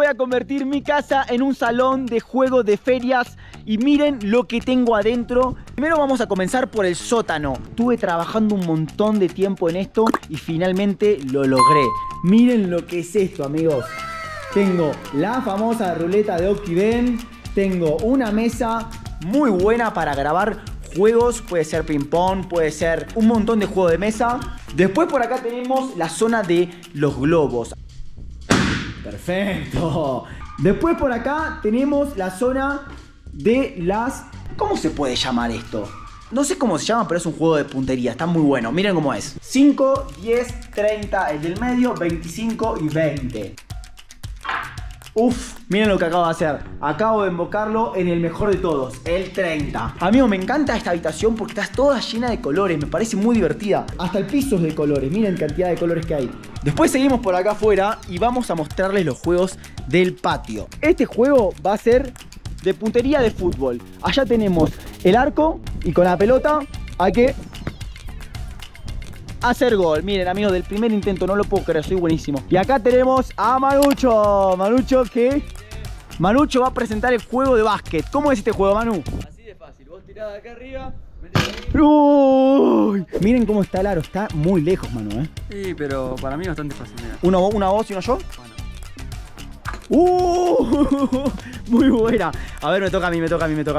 voy a convertir mi casa en un salón de juego de ferias. Y miren lo que tengo adentro. Primero vamos a comenzar por el sótano. Estuve trabajando un montón de tiempo en esto y finalmente lo logré. Miren lo que es esto, amigos. Tengo la famosa ruleta de Okiben. Tengo una mesa muy buena para grabar juegos. Puede ser ping pong, puede ser un montón de juegos de mesa. Después por acá tenemos la zona de los globos. Perfecto. Después por acá tenemos la zona de las... ¿Cómo se puede llamar esto? No sé cómo se llama, pero es un juego de puntería. Está muy bueno. Miren cómo es. 5, 10, 30 el del medio, 25 y 20. Uf, miren lo que acabo de hacer. Acabo de invocarlo en el mejor de todos, el 30. Amigo, me encanta esta habitación porque está toda llena de colores. Me parece muy divertida. Hasta el piso es de colores. Miren la cantidad de colores que hay. Después seguimos por acá afuera y vamos a mostrarles los juegos del patio. Este juego va a ser de puntería de fútbol. Allá tenemos el arco y con la pelota hay que hacer gol. Miren, amigos, del primer intento, no lo puedo creer, soy buenísimo. Y acá tenemos a Manucho. Manucho va a presentar el juego de básquet. ¿Cómo es este juego, Manu? Así de fácil. Vos tirás de acá arriba, metés ahí. Uy, miren cómo está el aro. Está muy lejos, Manu, ¿eh? Sí, pero para mí es bastante fácil. Mira. Una vos y uno yo. Bueno. Muy buena. A ver, me toca a mí.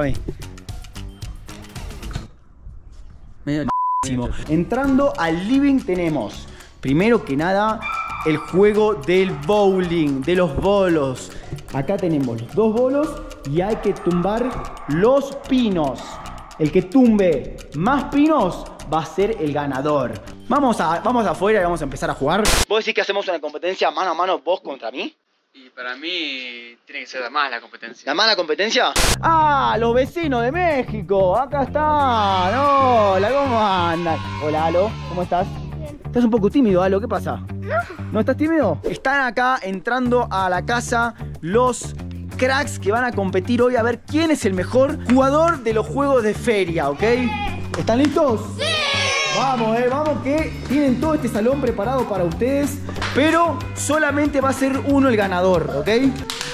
Medio Entrando al living tenemos, primero que nada, el juego del bowling, de los bolos. Acá tenemos los 2 bolos y hay que tumbar los pinos. El que tumbe más pinos va a ser el ganador. Vamos afuera y vamos a empezar a jugar. ¿Vos decís que hacemos una competencia mano a mano vos contra mí? Y para mí tiene que ser más la competencia. ¿La mala competencia? ¡Ah! Los vecinos de México. Acá están. Hola, ¿cómo andan? Hola, Alo. ¿Cómo estás? Bien. Estás un poco tímido, Alo. ¿Qué pasa? No. ¿No estás tímido? Están acá entrando a la casa los cracks que van a competir hoy a ver quién es el mejor jugador de los juegos de feria, ¿ok? ¿Están listos? ¡Sí! Vamos, vamos que tienen todo este salón preparado para ustedes. Pero solamente va a ser uno el ganador, ¿ok? ¿Qué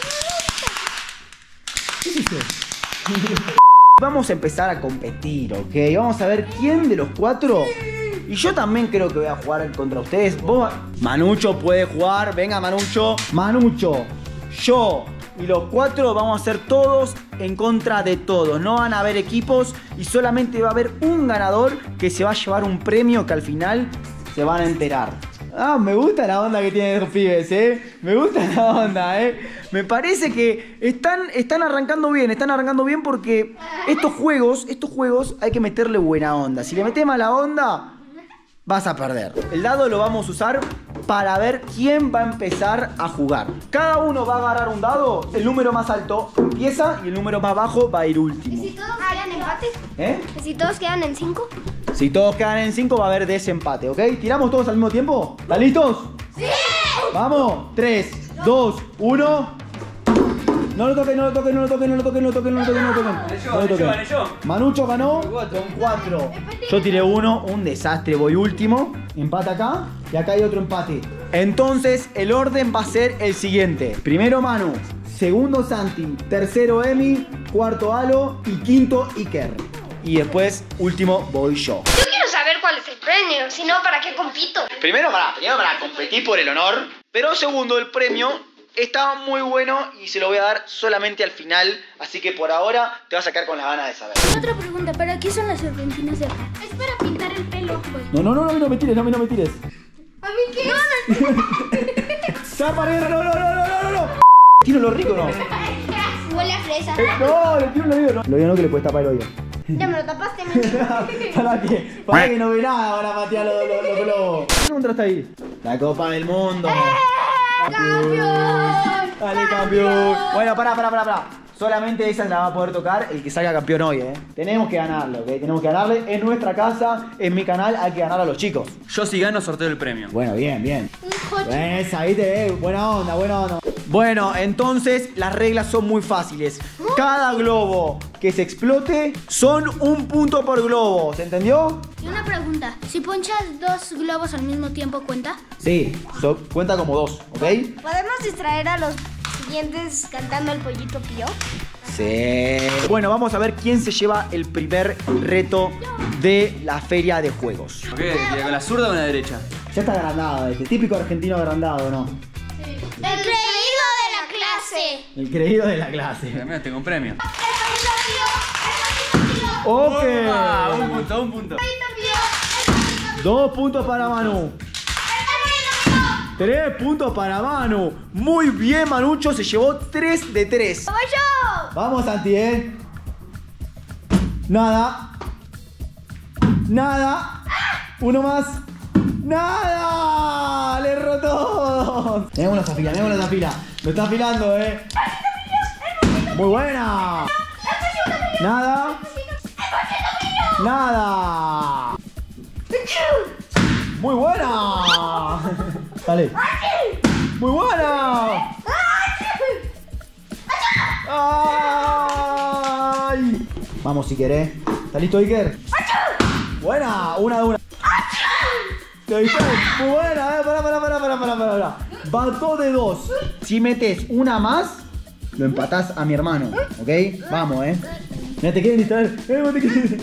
es eso? Vamos a empezar a competir, ¿ok? Vamos a ver quién de los 4... Y yo también creo que voy a jugar contra ustedes. Vos... Manucho puede jugar. Venga, Manucho. Manucho, yo y los 4 vamos a ser todos en contra de todos. No van a haber equipos y solamente va a haber un ganador que se va a llevar un premio que al final se van a enterar. Ah, me gusta la onda que tienen los pibes, Me gusta la onda, Me parece que están arrancando bien porque estos juegos hay que meterle buena onda. Si le metes mala onda, vas a perder. El dado lo vamos a usar para ver quién va a empezar a jugar. Cada uno va a agarrar un dado, el número más alto empieza y el número más bajo va a ir último. ¿Y si todos quedan empate? ¿Y si todos quedan en 5? Si todos quedan en 5 va a haber desempate, ¿ok? ¿Tiramos todos al mismo tiempo? ¿Están listos? ¡Sí! Vamos, 3, 2, 1... No lo toquen. Manucho ganó con 4. Yo tiré 1, un desastre, voy último. Empate acá y acá hay otro empate. Entonces el orden va a ser el siguiente. Primero Manu, segundo Santi, tercero Emi, cuarto Alo y quinto Iker. Y después, último, voy yo. Yo quiero saber cuál es el premio, si no, ¿para qué compito? Primero para competir por el honor. Pero segundo, el premio está muy bueno y se lo voy a dar solamente al final. Así que por ahora te vas a quedar con las ganas de saber. Otra pregunta, ¿para qué son las serpentinas de acá? Es para pintar el pelo, pues. No me tires. ¿A mí qué? No. ¿Tiro lo rico o no? Huele a fresa. No, le tiro lo rico, no. Lo digo no que le puedes tapar el oído. Ya me lo tapaste, para que no ve nada, van a patear los globos. ¿Qué encontraste ahí? La Copa del Mundo. ¡Campeón! Dale, campeón. Bueno, pará. Solamente esa la va a poder tocar el que salga campeón hoy, Tenemos que ganarle, ¿ok? Tenemos que ganarle en nuestra casa, en mi canal, hay que ganar a los chicos. Yo si gano sorteo el premio. Bueno, bien. Un Esa, ahí te ve, buena onda. Bueno, entonces las reglas son muy fáciles. Cada globo que se explote son 1 punto por globo, ¿se entendió? Y una pregunta, si ponchas 2 globos al mismo tiempo, ¿cuenta? Sí, cuenta como 2, ¿ok? ¿Podemos distraer a los siguientes cantando el pollito pío? Sí. Bueno, vamos a ver quién se lleva el primer reto de la feria de juegos. ¿Con la zurda o con la derecha? Ya está agrandado este, típico argentino agrandado, ¿no? Sí. El creído de la clase. El creído de la clase. También tengo un premio. Ok. Un punto. 2 puntos para Manu. 3 puntos para Manu. Muy bien, Manucho se llevó 3 de 3. ¡Voy yo! Vamos, Santi, ¿eh? Nada. Nada. Uno más. ¡Nada! ¡Le erró todo! Mirá cómo lo está afilando, mirá cómo lo está afilando. Lo está afilando, ¿eh? Muy buena. Nada. Nada. Muy buena. Dale. Muy buena. ¡Ay! Vamos, si querés. ¿Estás listo, Iker? Buena, una de una. ¿Te viste? Muy buena, pará. Va 2 de 2. Si metes una más, lo empatás a mi hermano, ¿ok? Vamos, Mira, te quieren distraer. Vos te quieren...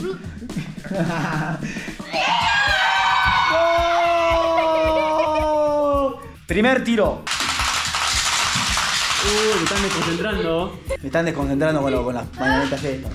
¡Oh! Primer tiro. Me están desconcentrando. Me están desconcentrando con las mañanitas estas.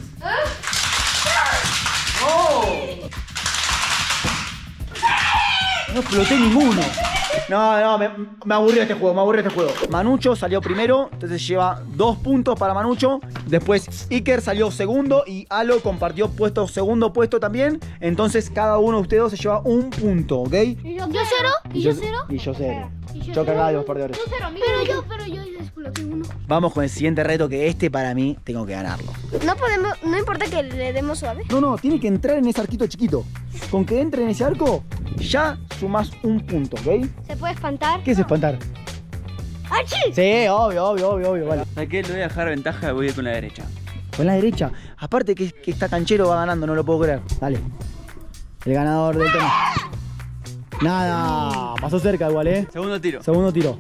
No exploté ninguno. No, me aburrió este juego, Manucho salió primero, entonces lleva 2 puntos para Manucho. Después Iker salió segundo y Alo compartió segundo puesto también. Entonces cada uno de ustedes dos se lleva 1 punto, ¿ok? ¿Y yo 0? ¿Y yo 0? Y yo 0. Yo cagado de los perdedores. Pero yo exploté uno. Vamos con el siguiente reto, que este para mí tengo que ganarlo. No importa que le demos suave. No, tiene que entrar en ese arquito chiquito. Con que entre en ese arco, ya sumás 1 punto, ¿ok? ¿Se puede espantar? ¿Qué es espantar? ¡Achí! Sí, obvio, vale. ¿Sabes qué? Le voy a dejar ventaja, voy a ir con la derecha. Con la derecha. Aparte que está canchero, va ganando, no lo puedo creer. Dale. El ganador del tema. Nada. Pasó cerca igual, Segundo tiro. Segundo tiro.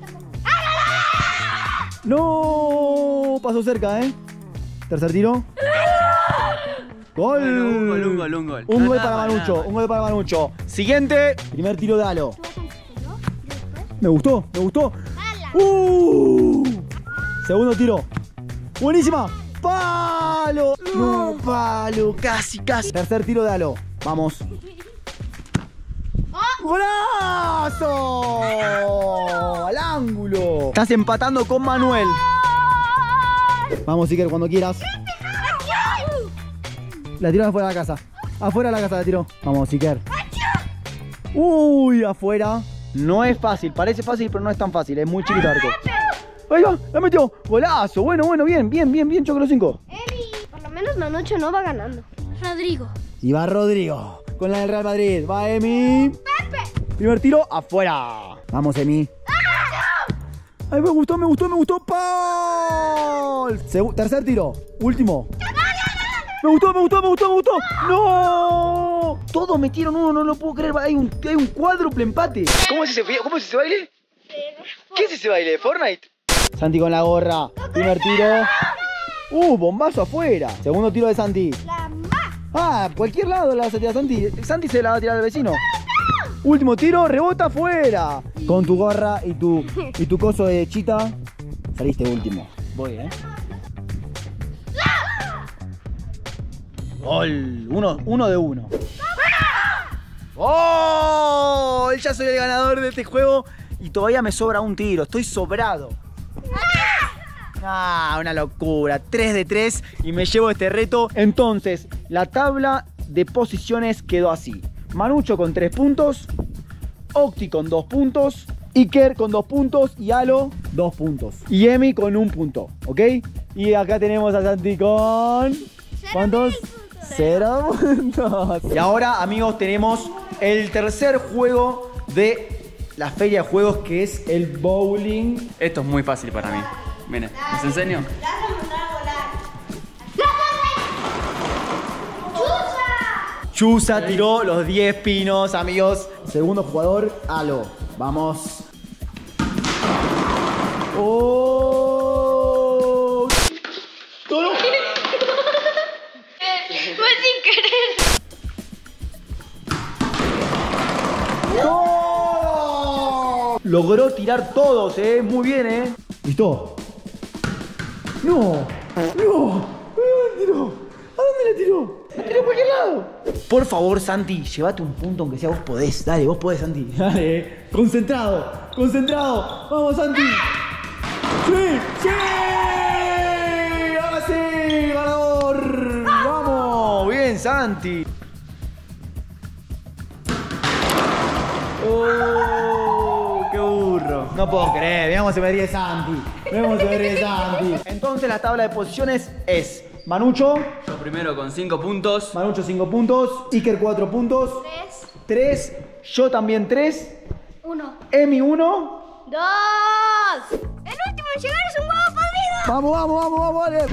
No, pasó cerca, Tercer tiro. Gol. Un gol. Un gol para Manucho. Siguiente. Primer tiro de Alo. Me gustó. Segundo tiro. Buenísima. Palo. No, palo. Casi. Tercer tiro de Alo. Vamos. ¡Golazo! ¡Al ángulo! Estás empatando con Manuel. Vamos, Iker, cuando quieras. La tiró afuera de la casa. Afuera de la casa la tiró. Vamos, Iker. Uy, afuera. No es fácil. Parece fácil, pero no es tan fácil. Es muy chiquito el arco. Ahí va, la metió. Golazo. Bueno, bien. Chocolo 5. Por lo menos Manucho no va ganando. Rodrigo. Y va Rodrigo. Con la del Real Madrid. Va Emi. Primer tiro, afuera. Vamos, Emi. Ay, me gustó. ¡Paul! Tercer tiro. Último. Me gustó. ¡No! Todos metieron uno, no lo puedo creer. Hay un cuádruple empate. ¿Cómo es ese baile? ¿Qué es ese baile? ¿Fortnite? Santi con la gorra. Primer tiro. Bombazo afuera. Segundo tiro de Santi. Cualquier lado la vas a tirar Santi. Santi se la va a tirar al vecino. Último tiro, rebota afuera. Con tu gorra y tu coso de chita, saliste último. Voy, Gol. Uno de uno. ¡Oh! Ya soy el ganador de este juego y todavía me sobra un tiro. Estoy sobrado. Una locura. 3 de 3 y me llevo este reto. Entonces, la tabla de posiciones quedó así. Manucho con 3 puntos, Octi con 2 puntos, Iker con 2 puntos y Alo 2 puntos. Y Emi con 1 punto, ¿ok? Y acá tenemos a Santi con... ¿Cuántos? 0 puntos. Y ahora, amigos, tenemos el tercer juego de la feria de juegos, que es el bowling. Esto es muy fácil para mí. Miren, ¿les enseño? Chusa tiró los 10 pinos, amigos. Segundo jugador, Alo. Vamos. ¡Oh! logró tirar todos, muy bien, ¿Listo? ¡No! ¡No! ¿A dónde tiró? ¿A dónde le tiró? ¡La tiró a cualquier lado! Por favor, Santi, llévate un punto aunque sea vos podés. Dale, vos podés, Santi. Dale, concentrado, concentrado. ¡Vamos, Santi! ¡Sí! ¡Sí! ¡Ahora sí! ¡Ganador! ¡Vamos! ¡Bien, Santi! ¡Oh! ¡Qué burro! No puedo creer. Veamos si me ríe Santi. Veamos si me ríe Santi. Entonces la tabla de posiciones es Manucho. Yo primero con 5 puntos. Manucho 5 puntos. Iker 4 puntos. 3. Yo también 3. 1. Emi 1. 2. El último en llegar es un huevo podrido. Vamos, vamos, vamos, vamos, dale.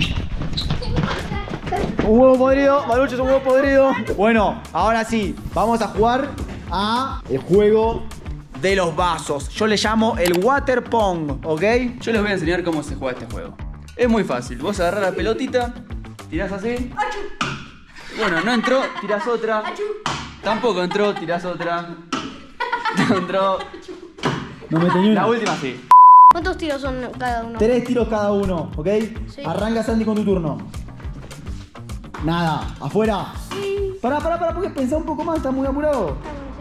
Un huevo podrido. Manucho es un huevo podrido. Bueno, ahora sí. Vamos a jugar a el juego de los vasos. Yo le llamo el water pong, ¿ok? Yo les voy a enseñar cómo se juega este juego. Es muy fácil. Vos agarrás la pelotita, tirás así. Bueno, no entró, tirás otra. Tampoco entró, tirás otra. No entró. No me tenía La una. última sí. ¿Cuántos tiros son cada uno? 3 tiros cada uno, ¿ok? Sí. Arranca, Santi, con tu turno. Nada, afuera. Pará, porque pensá un poco más, estás muy apurado.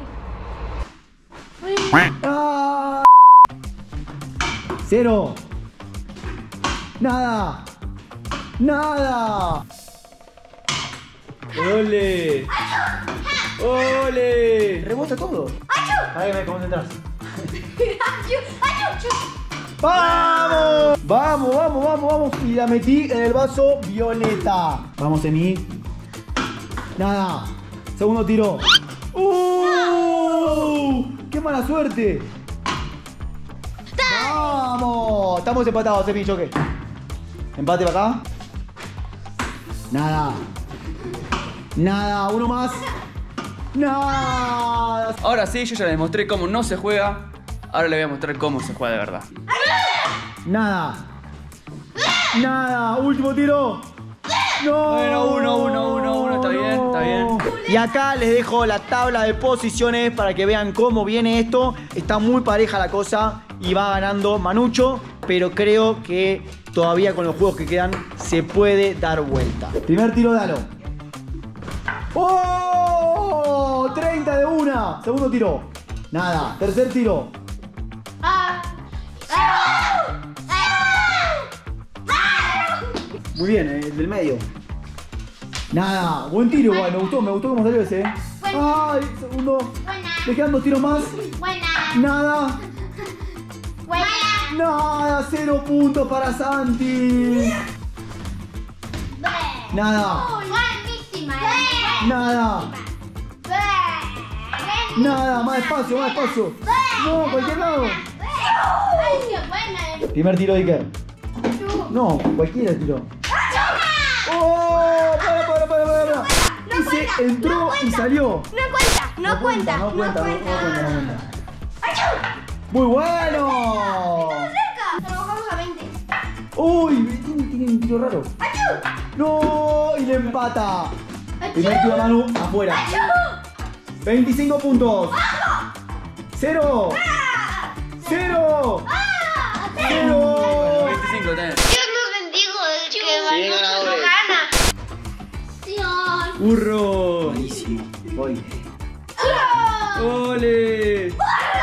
¡Ah! 0. Nada. Nada. ¡Ole! ¡Ole! Rebota todo. Para que me concentras. ¡Vamos! ¡Vamos, vamos, vamos, vamos! Y la metí en el vaso violeta. Vamos, Emi. Nada. Segundo tiro. ¡Qué mala suerte! ¡Vamos! Estamos empatados, Emi, ¿yo qué? ¿Empate para acá? Nada. Nada, uno más. Nada. Ahora sí, yo ya les mostré cómo no se juega. Ahora les voy a mostrar cómo se juega de verdad. Nada. Nada. Último tiro. No. Bueno, uno. Está bien, está bien. Y acá les dejo la tabla de posiciones para que vean cómo viene esto. Está muy pareja la cosa y va ganando Manucho, pero creo que todavía con los juegos que quedan se puede dar vuelta. Primer tiro, dalo. ¡Oh! 30 de una. Segundo tiro. Nada. Tercer tiro. Muy bien, el del medio. Nada, buen tiro igual, me gustó cómo salió ese. Ay, segundo. Le quedan 2 tiros más. Nada. Nada, 0 puntos para Santi. Nada. Nada. Nada, más espacio, más espacio. No, cualquier lado. Primer tiro, Iker. No, cualquiera tiro. ¡Oh! Para. Ese entró y salió. No cuenta. ¡Muy bueno! Trabajamos a 20. ¡Uy! Tiene un tiro raro. ¡No! Y le empata. Primer tiro, Manu, afuera. 25 puntos. 0. 0. 0. 25 tenés. Dios nos bendiga el que Manucho no gana. ¡Burro! Buenísimo. Voy. ¡Ole!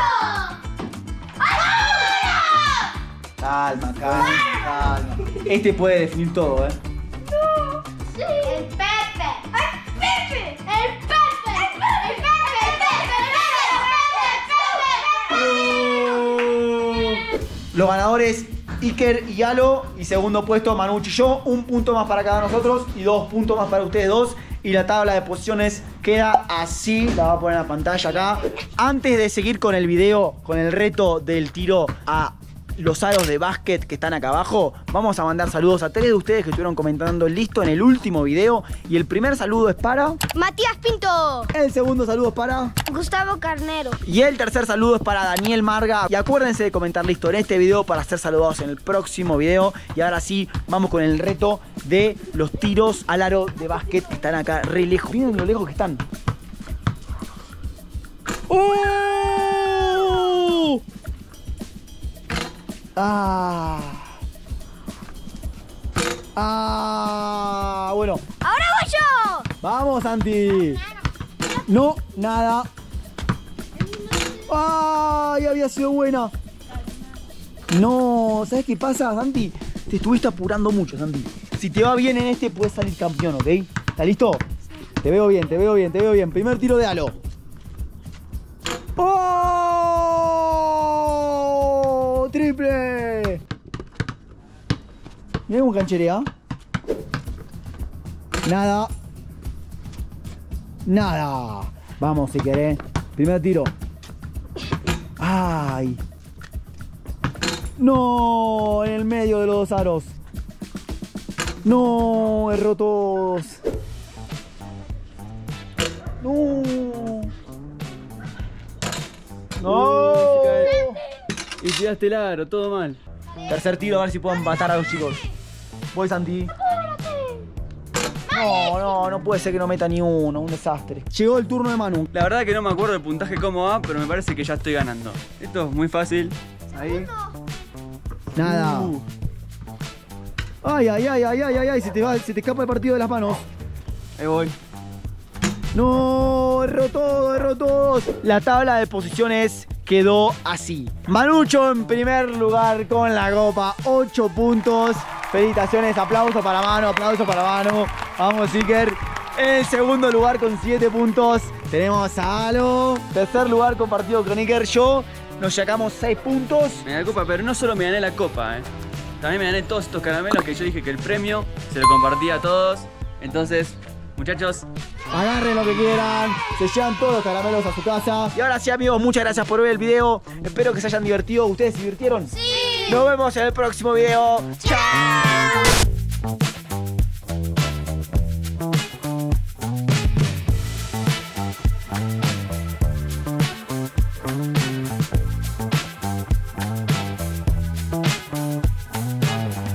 Calma. Este puede definir todo, ¿eh? Sí. El Pepe. Los ganadores Iker y Alo, y segundo puesto Manucho y yo. 1 punto más para cada nosotros y 2 puntos más para ustedes dos. Y la tabla de posiciones queda así. La voy a poner en la pantalla acá. Antes de seguir con el video, con el reto del tiro a los aros de básquet que están acá abajo, vamos a mandar saludos a 3 de ustedes que estuvieron comentando listo en el último video. Y el primer saludo es para... Matías Pinto. El segundo saludo es para... Gustavo Carnero. Y el tercer saludo es para Daniel Marga. Y acuérdense de comentar listo en este video para ser saludados en el próximo video. Y ahora sí, vamos con el reto de los tiros al aro de básquet que están acá re lejos. Miren lo lejos que están. ¡Oh! Bueno. ¡Ahora voy yo! Vamos, Santi. No, nada. ¡Ay! Había sido buena. No, ¿sabes qué pasa, Santi? Te estuviste apurando mucho, Santi. Si te va bien en este, puedes salir campeón, ¿ok? ¿Estás listo? Te veo bien, te veo bien, te veo bien. Primer tiro de halo. ¡Oh! ¡Triple! Mirá cómo cancherea. Nada. Nada. Vamos, si querés. Primer tiro. ¡Ay! ¡No! En el medio de los dos aros. ¡No! Erró todos. ¡No! ¡No! Y tiraste el aro, todo mal. Tercer tiro, a ver si puedo empatar a los chicos. Voy, Santi. No puede ser que no meta ni uno, un desastre. Llegó el turno de Manu. La verdad que no me acuerdo el puntaje cómo va, pero me parece que ya estoy ganando. Esto es muy fácil. Ahí. Nada. Ay, se te escapa el partido de las manos. Ahí voy. No, erró todos. La tabla de posiciones quedó así. Manucho en primer lugar con la copa, 8 puntos. Felicitaciones, aplauso para Manu, Vamos, Iker. En segundo lugar con 7 puntos tenemos a Alo. Tercer lugar compartido con Iker. Yo nos sacamos 6 puntos. Me gané la copa, pero no solo me gané la copa, También me gané todos estos caramelos que yo dije que el premio se lo compartía a todos. Entonces, muchachos, agarren lo que quieran, se llevan todos los caramelos a su casa. Y ahora sí, amigos, muchas gracias por ver el video. Espero que se hayan divertido. ¿Ustedes se divirtieron? Sí. Nos vemos en el próximo video. ¡Chao!